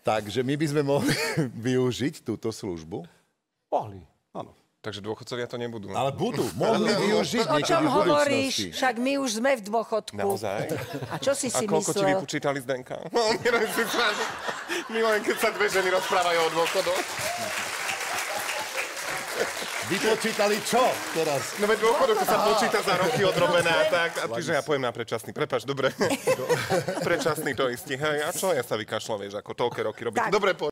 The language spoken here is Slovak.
Takže my by sme mohli využiť túto službu. Mohli, áno. Takže dôchodcovia to nebudú. Ale budú. Mohli využiť O niekedy čom v hovoríš? budúcnosti. Však my už sme v dôchodku. Naozaj? A čo si A koľko ti myslel? vypočítali z DNK? No, milujem, keď sa dve ženy rozprávajú o dôchodoch. Vypočítali čo teraz? No veď dôchodok to sa počíta za roky odrobené a tak. A čiže ja poviem na predčasný. Prepáč, dobre. Predčasný to istí. Hej, a čo ja sa vykašľam, vieš, ako toľké roky robíte. Tak. Dobre,